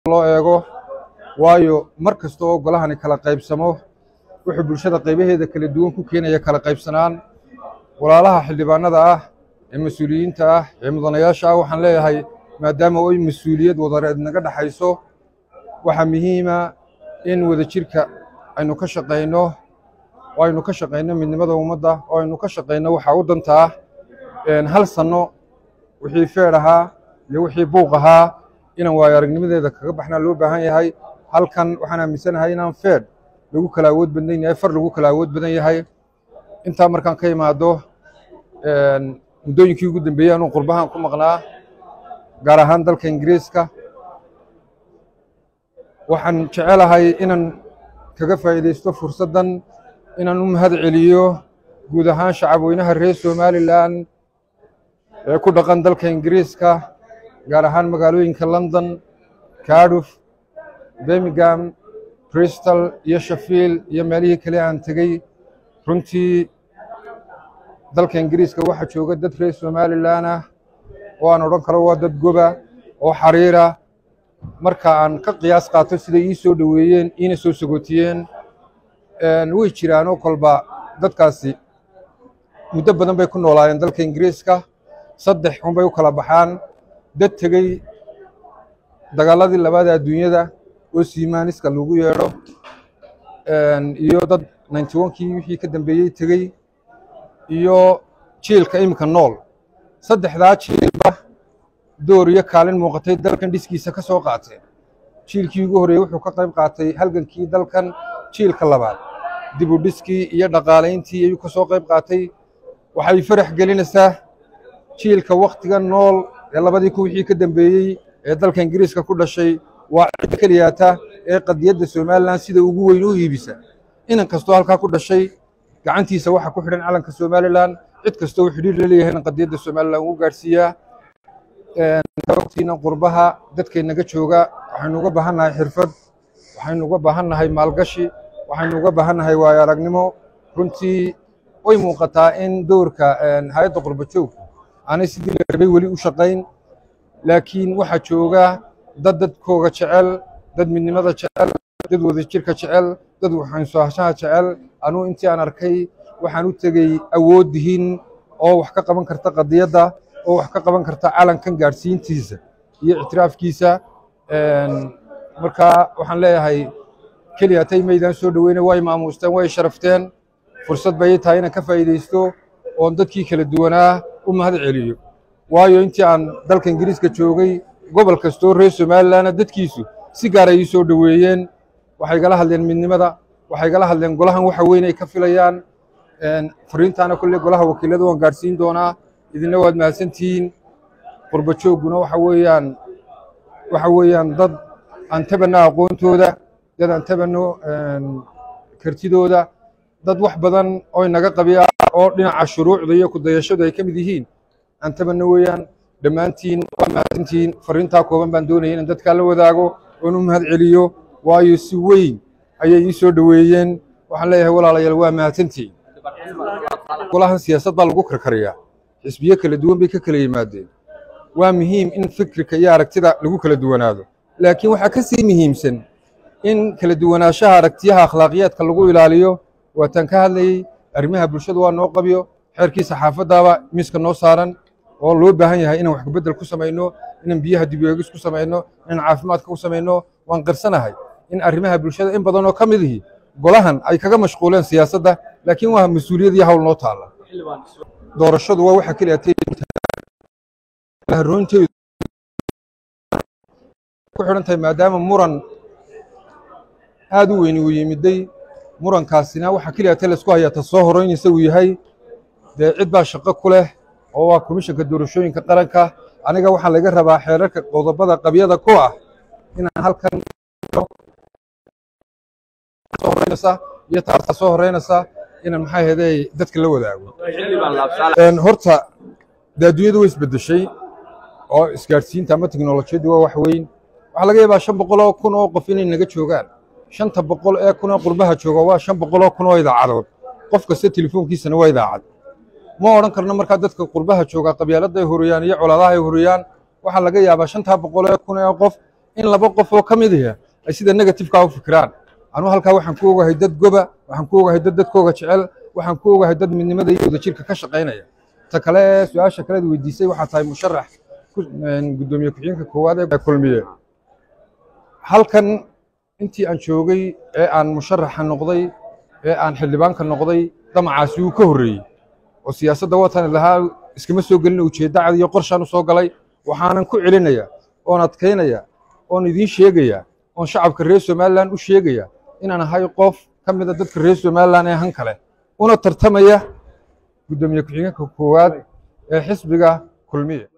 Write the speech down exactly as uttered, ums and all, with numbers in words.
loo eego waayo mar kasta oo golahani kala qaybsamo wuxuu bulshada qaybaheeda kala duwan ku keenaya kala qaybsanaan walaalaha xildhibaanada ah ee mas'uuliyiinta ah ee mudanayaasha ah waxaan leeyahay maadaama ay mas'uuliyad wadareed naga dhaxayso waxa muhiima in wada jirka aynu ka shaqeyno oo aynu ka shaqeyno midnimada ummadda oo aynu ka shaqeyno waxa u danta ah een hal sano wixii feer ahaa iyo wixii buuq ahaa inaan waayo aragnimadeeda kaga baxnaa loo baahan yahay halkan waxaan aaminsanahay inaan feer lagu kala awood badan yahay far lagu kala awood badan yahay inta markaan ka imaado een muddooyinkii ugu dambeeyay anuu qurbahan ku maqnaa gaar ahaan dalka Ingiriiska waxaan jecelahay inaan kaga faa'iideysto fursadan inaan u mahad celiyo guud ahaan shacab weynaha reer Somaliland ee ku dhaqan dalka Ingiriiska gaar ahaan magaalooyinka London, Cardiff, Birmingham, Bristol iyo Sheffield iyo meelihii kale aan tagay runtii dalka Ingiriiska waxa jooga dad reer Somaliland ah oo aan oran karo waa dad goba oo xariira marka aan ka qiyaas qaato sida ii soo dhaweeyeen ina soo sagootiyeen een way jiraan oo kolba dadkaasi muddo badan bay ku noolaayeen dalka Ingiriiska saddex xun bay u kala baxaan dad tagay dagaaladii labaad ee adduunyada oo Siimaaniska lagu yeero een iyo dad ninety-one-kii wixii ka dambeeyay tagay iyo jiilka imika nool saddexdaa jiilba door iyo kaalin muuqatay dalkan dhiskiisa ka soo qaatay jiilkii ugu horeeyay wuxuu ka qayb qaatay halgankii dalkan jiilka labaad dib u dhiskii iyo dhaqaaleyntii ayuu ka soo qayb qaatay waxay farax gelinaysaa jiilka waqtiga nool ee labadii ku wixii ka dambeeyay ee dalka Ingiriiska ku dhashay waa cid kaliyaata ee qadiyadda Somaliland sida ugu weyn u iibisa inan kastoo halka ku dhashay gacantiisa waxa ku xidhan calanka Somaliland cid kastoo xiriir la leeyahay qadiyadda Somaliland uu gaarsiiyaa een waqtiina qurbaha dadkeenaga jooga waxaynu uga baahanahay xirfad waxaynu uga baahanahay maalgashi waxaynu uga baahanahay waayo aragnimo runtii way muuqataa in doorka een hay'adda qurba joog aanay sidii la rabay wali u shaqeyn laakiin waxa jooga dad dadkooga jecel dad midnimada jecel dad wada jirka jecel dad waxaan soo hashaa jecel anuu intii aan arkay waxaan u tagay awoodihin oo wax ka qaban karta qadiyadda oo wax ka qaban karta calankan gaarsiintiisa iyo ictiraafkiisa een marka waxaan leeyahay kaliya tay meedan soo dhaweynay way maamuusteen way sharafteen fursad bay tahay inaan ka faa'iideysto oo dadkii kala duwanaa u mahad celiyo waayo intii aan dalka Ingiriiska joogay gobol kastoo reer Somaliland dadkiisu si gaar ah soo dhaweeyeen waxay gala hadleen midnimada waxay gala hadleen golahan waxa weyn ay ka filayaan een fariintaana kulli golaha wakiilada waan gaarsiin doonaa idina waad mahadsantihiin qurba jooguna waxa weeyaan waxa weeyaan dad aan tabana aqoontooda dad aan tabano een kartidooda dad wax badan oo naga qabiya oo dhinaca shuruucda iyo ku dayashada ay kamid yihiin aan tabana weeyaan dhamaantiin waa mahadsantihiin fariinta kooban baan doonayay in dadka la wadaago oo u mahad celiyo waayo si weyn ayay ii soo dhaweeyeen waxaan leeyahay walaalayaal waa mahadsantihiin golahan siyaasadda baa lagu karkariyaa xisbiyo kala duwan bay ka kala yimaadeen waa muhiim in fikirka iyo aragtida lagu kala duwanaado laakiin waxa ka sii muhiimsan in kala duwanaanshaha aragtiyaha akhlaaqiyadka lagu ilaaliyo waataan ka hadlayay arrimaha bulshada waa noo qabiyo xeerkii saxaafadaba miiska noo saaran oo loo baahan yahay inaan wax bedel ku sameeyno inaan biyaha dib u eegis ku sameeyno inaan caafimaadka ku sameeyno waan qarsanahay in arrimaha bulshada in badan oo kamid yihiin golahan ay kaga mashquuleen siyaasadda laakiin waa mas'uuliyad iyo hawl noo taala doorashadu waa waxa kaliya runtii ku xirantahay maadaama muran aad u weyn uu yimiday murankaasina waxa kaliya la isku hayaa ta soo horeynaysa uu yahay dee cid baa shaqo ku leh oo waa komishanka doorashooyinka qaranka aniga waxa laga rabaa xeerarka qodobada qabyada ku ah inaan halkan soo horeynaysa iyo taas soo horeynaysa inaan maxay heeday dadka la wadaago een horta adduunyadu way isbedeshay oo isgaarsiinta ama tiknoolajiyadu waa wax weyn waxa laga yaabaa shan boqol oo kun oo qof inay naga joogaan shanta boqol ee kun oo qurbaha jooga waa shan boqol oo kun oo idaacadood qof kasta telefoonkiisana waa idaacad ma oran karno marka dadka qurbaha jooga qabyaalada ay horiyaan iyo colaadaha ay horiyaan waxa laga yaabaa shanta boqol ee kun ee qof in laba qof oo ka mid ah ay sida negative-ka u fikiraan anu halkaa waxaan ku ogahay dad goba waxaan ku ogahay dad dadkooga jecel waxaan ku ogahay dad midnimada iyo wadajirka ka shaqaynaya ta kale su-aasha kaleed weydiisay waxaa tahay musharax gudoomiye ku-xigeenka koowaad ee kulmiye halkan intii aan joogay ee aan musharaxa noqday ee aan xildhibaanka noqday damacaasi uu ka horreeyey oo siyaasadda watan lahaa iskama soo gelin ujeedda cad iyo qorshaan u soo galay waxaanan ku celinaya oon adkaynaya oon idiin sheegaya oon shacabka reer somalilan u sheegaya inaan ahay qof ka mid a dadka reer somalilan ee han kale una tartamaya gudoomiye ku-xigeenka koowaad ee xisbiga kulmiye